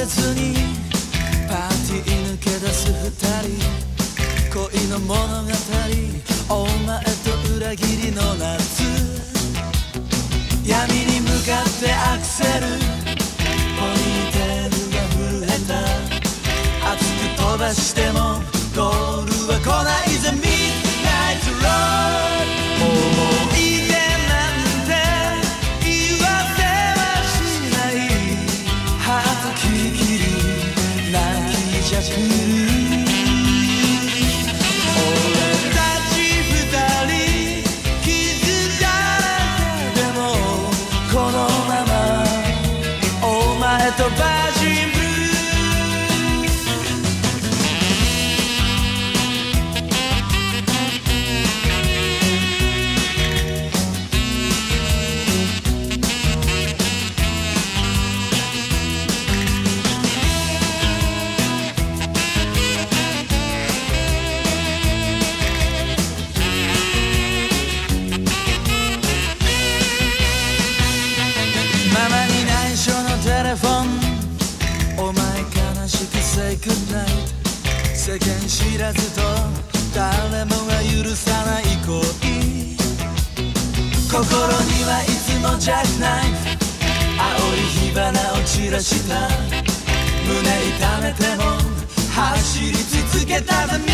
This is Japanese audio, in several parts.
せずにパーティー抜け出す二人、恋の物語、お前と裏切りの夏、闇に向かってアクセル、ポニーテールが震えた、熱く飛ばしてもゴールは来ないぜ、ミッドナイトロード、思い出なんて言わせはしない、ハートキリキリ泣きじゃくる、俺たち二人傷だらけでもこのままお前とバージンブルー、ママに内緒のテレフォン、お前悲しく Say good night、 世間知らずと誰もが許さない恋、心にはいつもジャックナイフ、青い火花を散らした、胸痛めても走り続けた The Midnight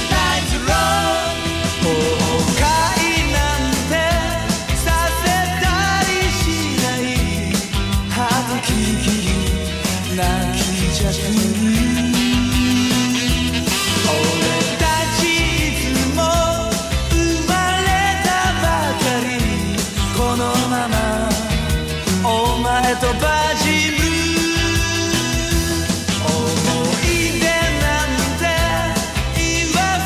Road、 後悔なんてさせたりしない、ハートキリキリ泣きじゃくる、俺たちいつも生まれたばかり、このままお前とバージンブルー、思い出なんて言わ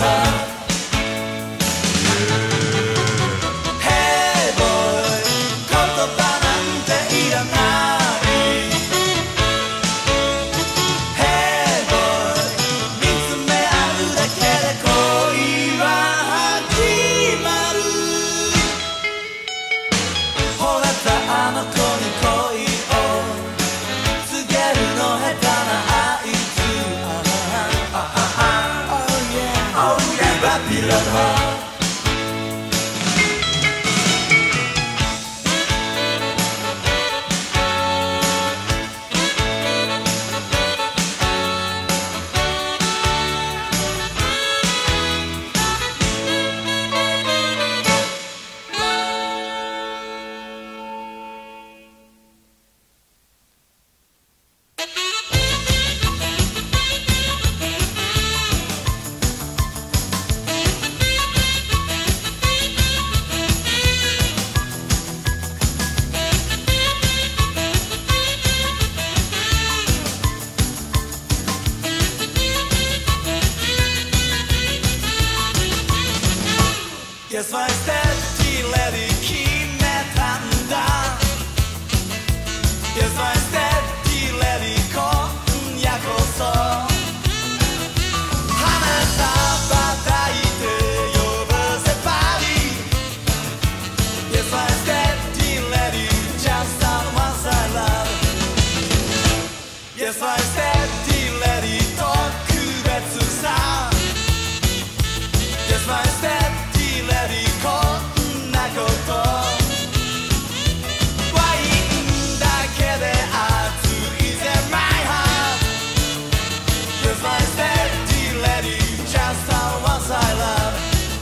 Hey boy 言葉なんていらない Hey boy 見つめ合うだけで恋は始まる惚れたあの子に恋を告げるの下手なあいつ Oh yeah Baby love her Yes, my steady lady 決めたんだ Yes, my steady lady 今夜こそ花束抱いて呼ばせばり Yes, my steady lady just the ones I love Yes, my steady lady 特別さ Yes, my steadyこんなことワインだけで熱いぜ My heart Yes, my steady lady Just the ones I love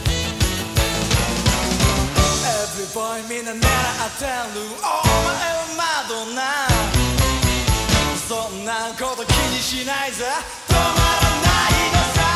Every boy みんな狙ってるお前はマドンナそんなこと気にしないぜ止まらないのさ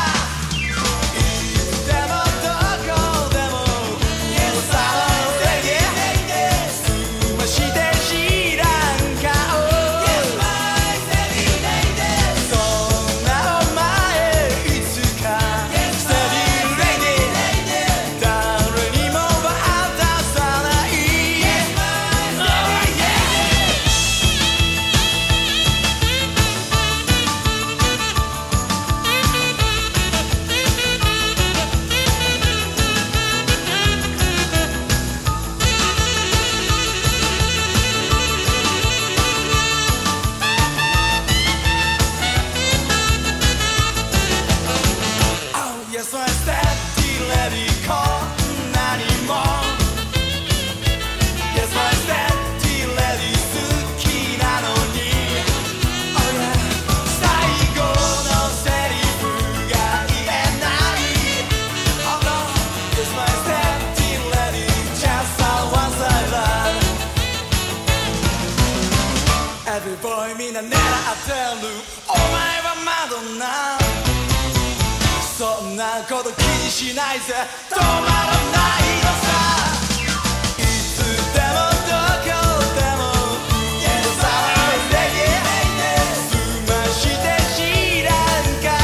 Every boy みんな狙ってるお前はマドンナそんなこと気にしないぜ止まらないのさいつでもどこでも Yes, always ready すまして知らん顔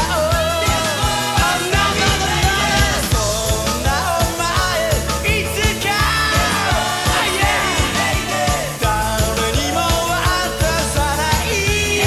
そんなお前いつか誰にも渡さない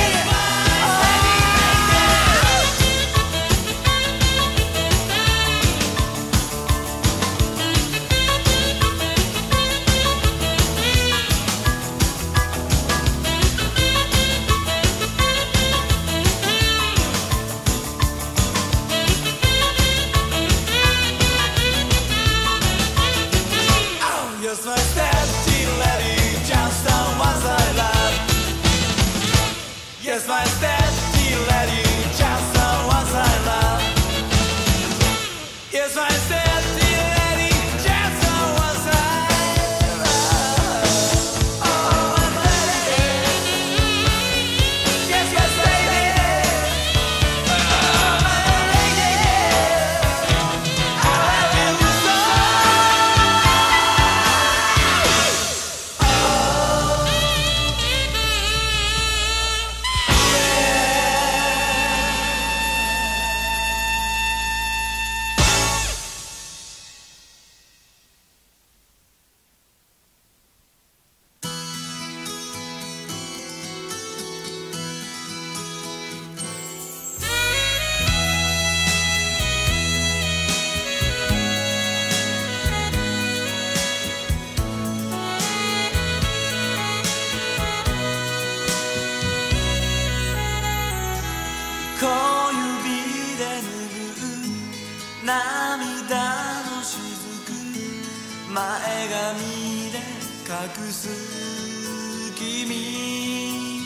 Yes, my steady lady, just the ones I love. Yes, my steady lady, just the ones I love. Yes, my steady lady, just the ones I love. Oh, my lady. Yes, my steady lady. Oh, my lady. I love you so. 涙の雫前髪で隠す君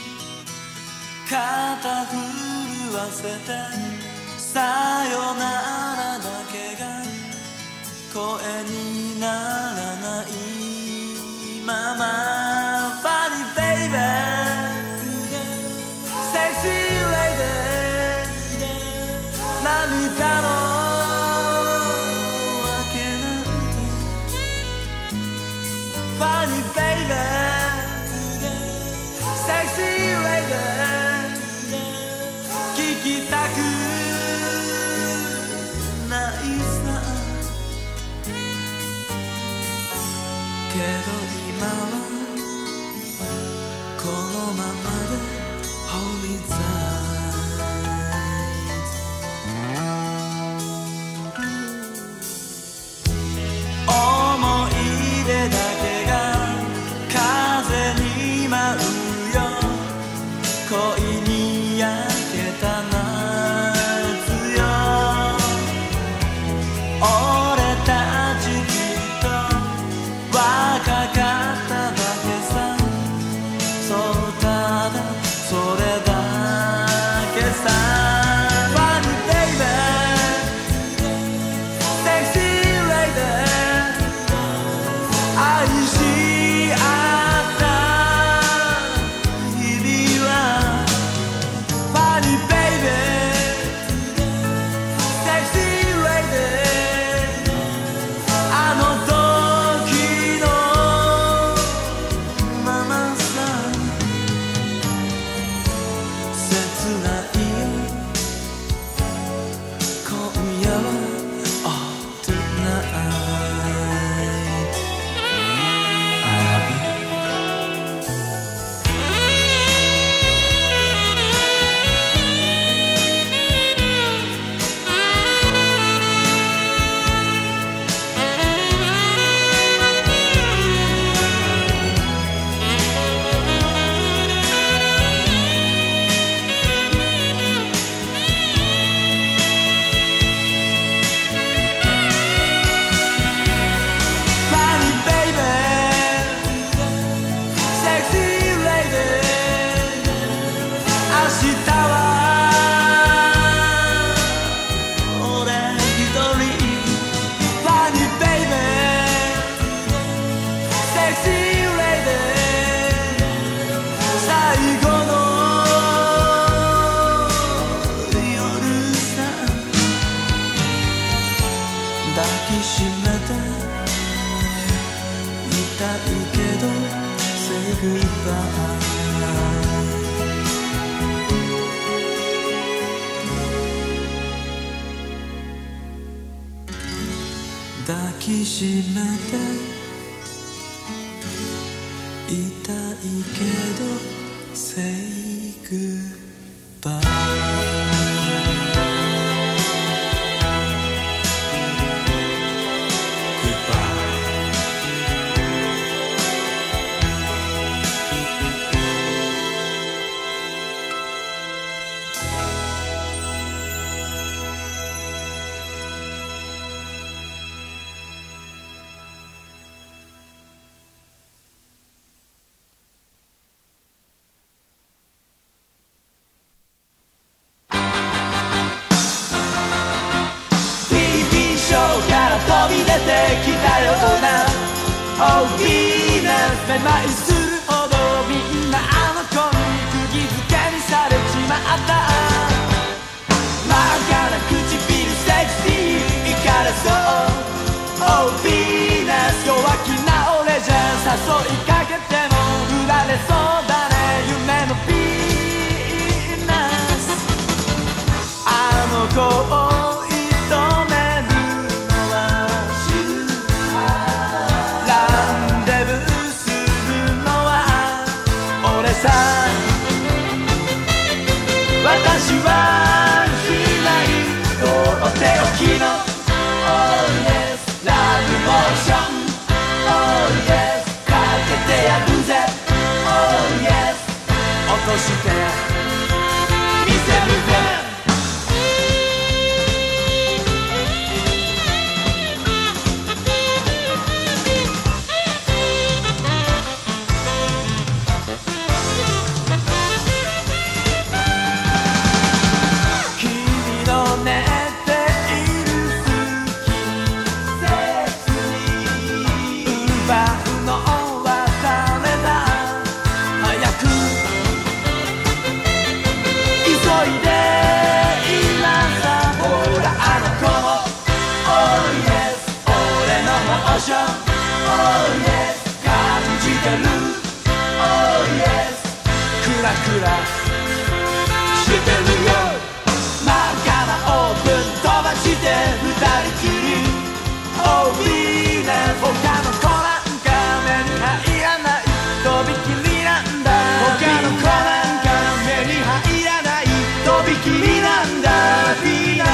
肩震わせてさよならだけが声にならないまま Funny baby Sexy lady 涙のわけなんて Funny baby Sexy lady 聞きたくないさけど今はこのままで Hold me tight 思い出だけが風に舞うよ恋に焼けた夏よ俺たちきっと若かっただけさそうただそれだけさ Funny baby Sexy lady 愛し合った日々は Funny baby Sexy lady あの時のままさ切ない今夜は All tonight I love you Funny baby Sexy lady 明日は俺一人 Funny baby Sexy lady 最後の夜さ抱きしめて痛いけど Say goodbye 抱きしめて痛いけど Say goodbye飛び出てきたような Oh Venus めまいするほどみんなあの子に釘付けにされちまった真っ赤な唇セクシーいからそう Oh Venus 弱気な俺じゃ誘いかけても振られそうだね夢のヴィーナスあの子を私はしないとっておきの Oh yes Love Motion Oh yes かけてやるぜ Oh yes ション Oh yes 感じてる Oh yes クラクラしてるよ真っ赤なオープン飛ばして二人きり Oh be there 他の子なんか目に入らないとびきりなんだ他の子なんか目に入らないとびきりなんだヴィーナ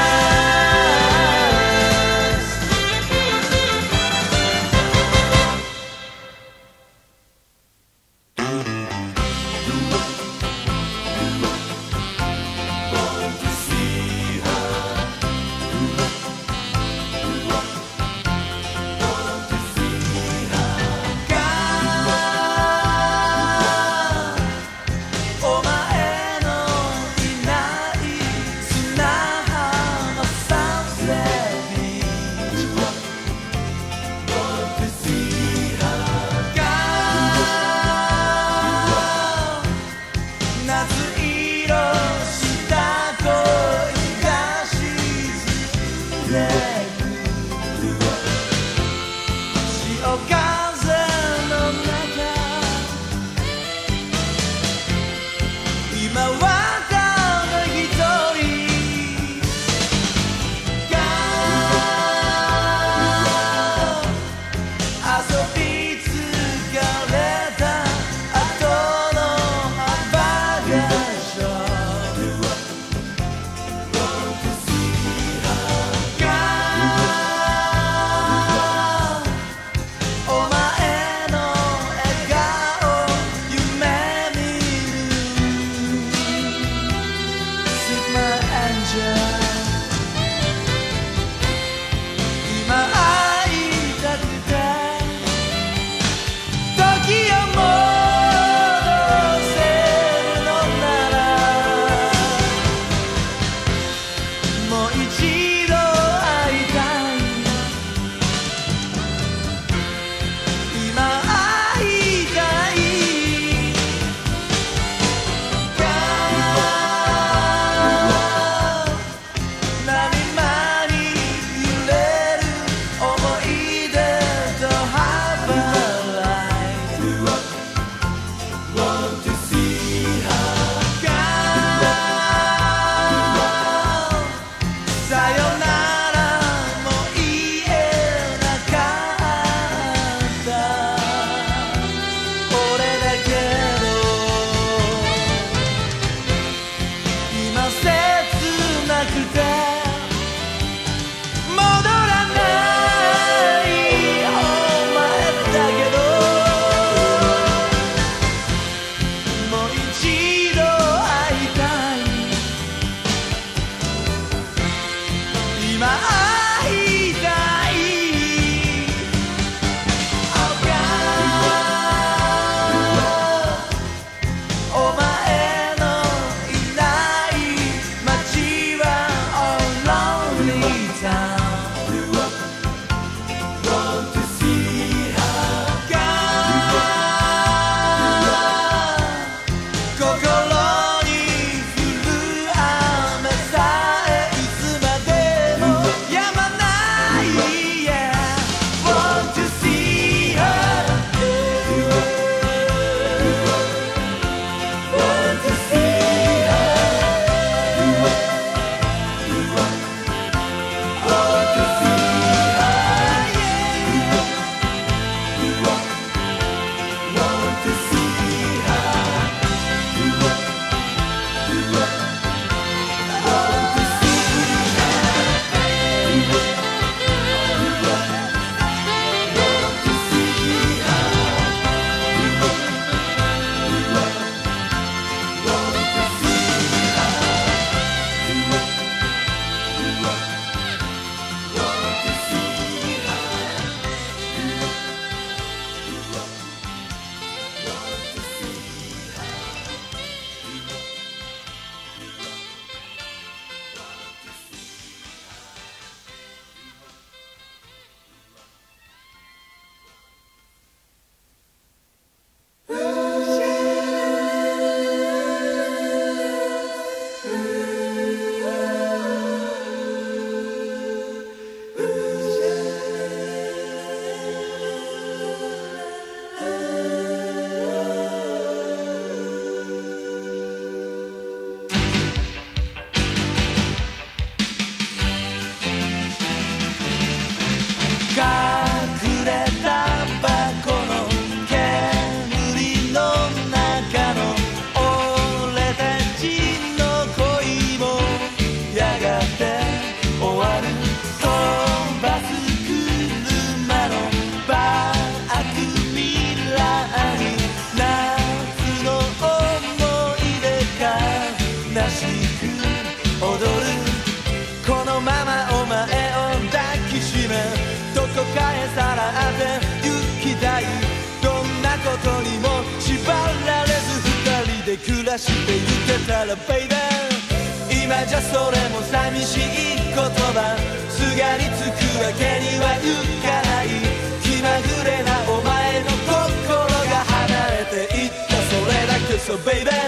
で暮らしてゆけたらベイベー今じゃそれも寂しい言葉すがりつくわけにはいかない気まぐれなお前の心が離れていったそれだけさベイベー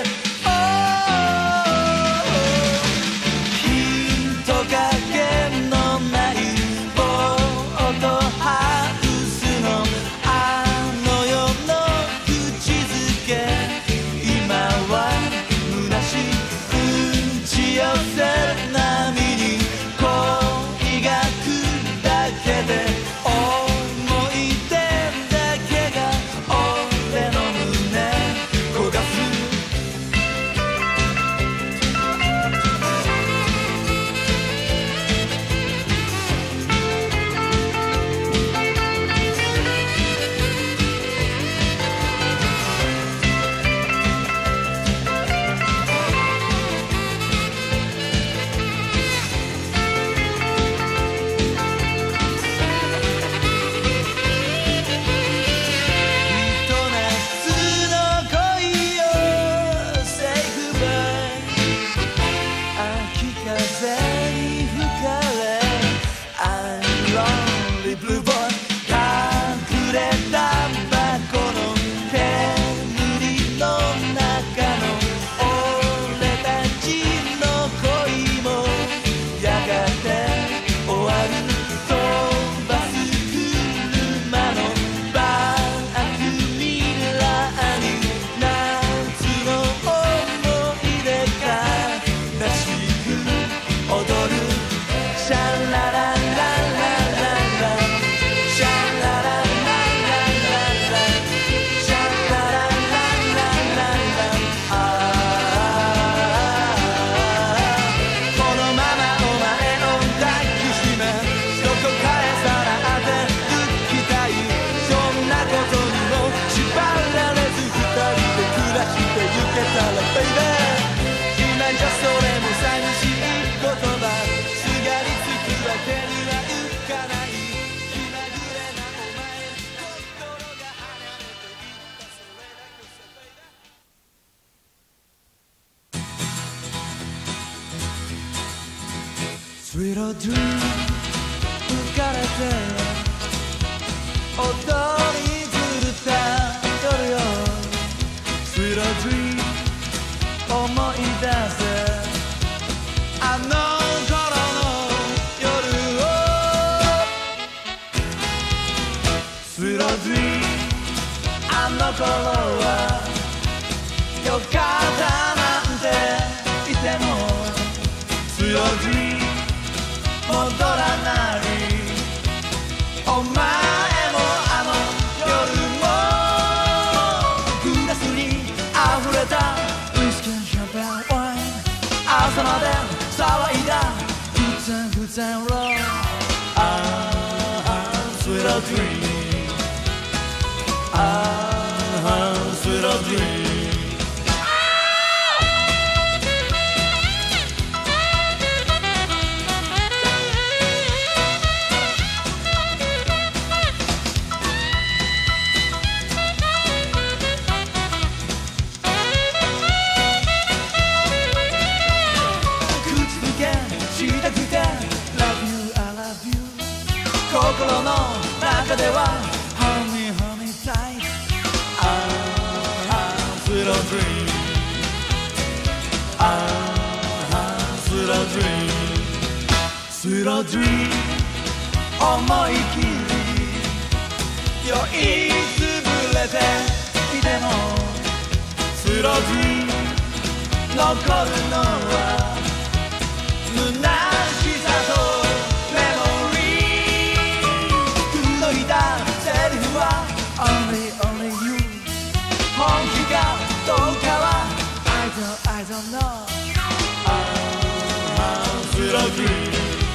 人影のないボートハウスのあの世の口づけ今は虚しい打ち寄せる波に恋が来るだけで思い出だけが俺の胸焦がすSweet Dream 浮かれて踊り狂った夜よ Sweet Dream 思い出せあの頃の夜を Sweet Dream あの頃はよかったなんて言っても Sweet Dream戻らないお前もあの夜もグラスに溢れたウイスキーシャンパンワイン朝まで騒いだグッドローSweet Dream Sweet Dream心の中では Honey Honey Tight Sweet Dream Sweet Dream Sweet Dream 思い切り酔いつぶれていても Sweet Dream 残るのは虚しさとセリフは Only you 本気かどうかは I don't know Sweet Dream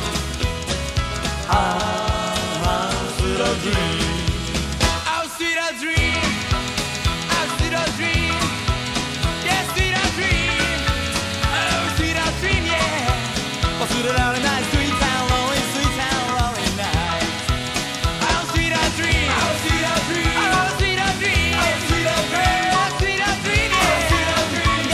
Sweet Dream Oh sweet dream Oh sweet dream Yeah sweet dream Oh sweet dream yeah 忘れられない Sweet and lonely Sweet and lonely night Oh sweet dream Oh sweet dream Oh sweet dream Oh sweet dream Oh sweet dream Yeah sweet dream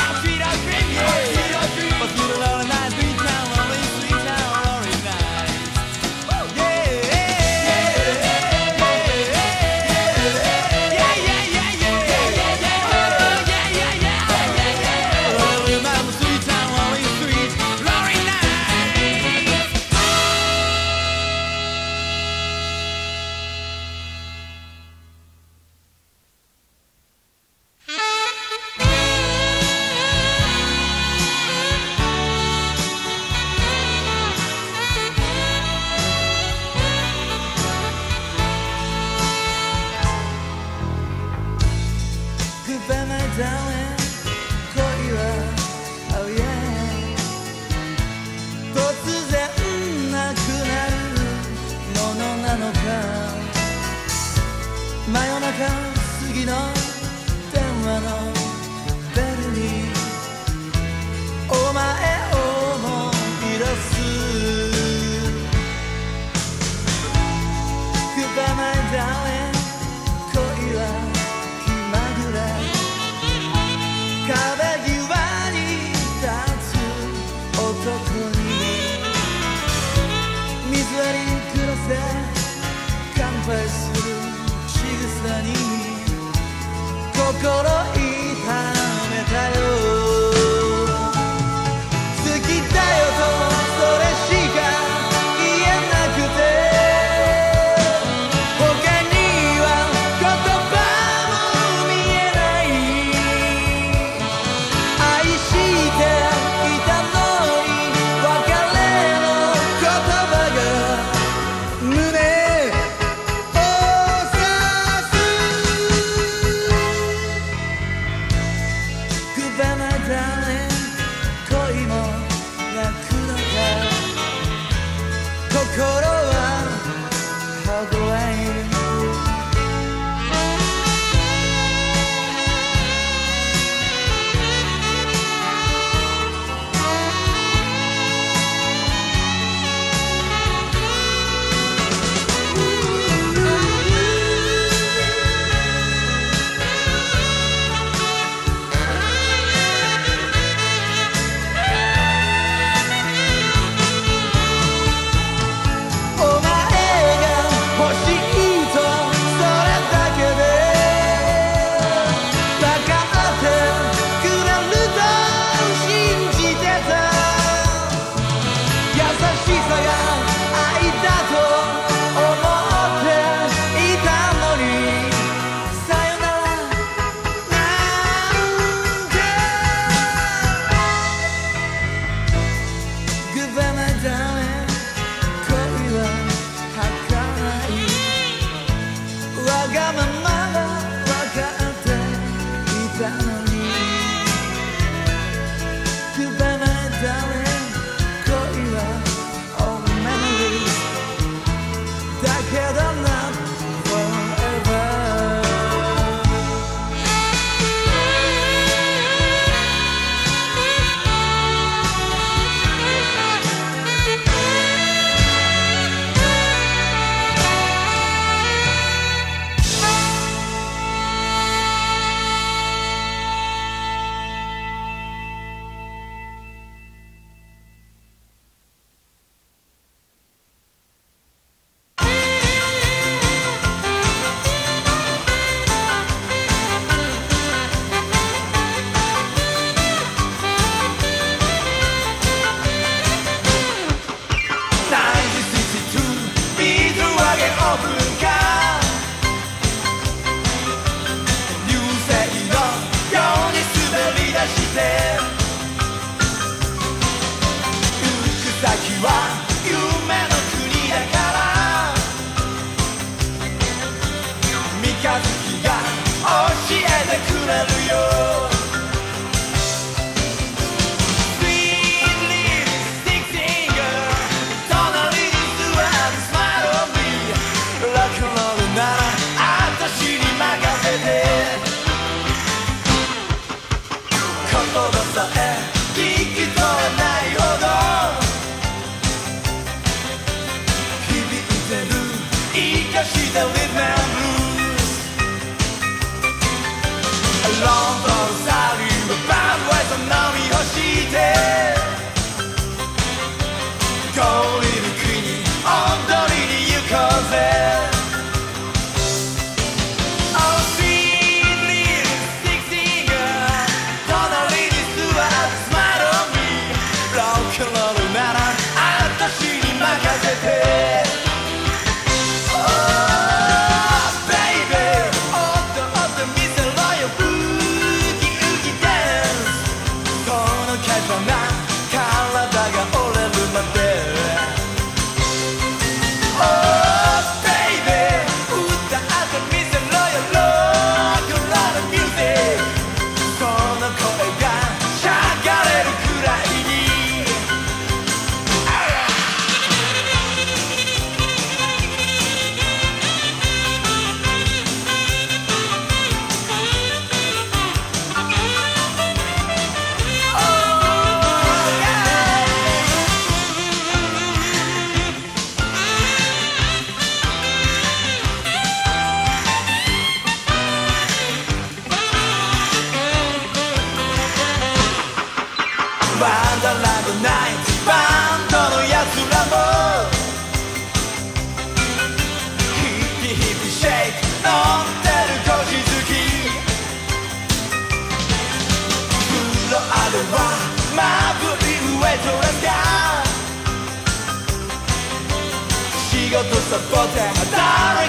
こで働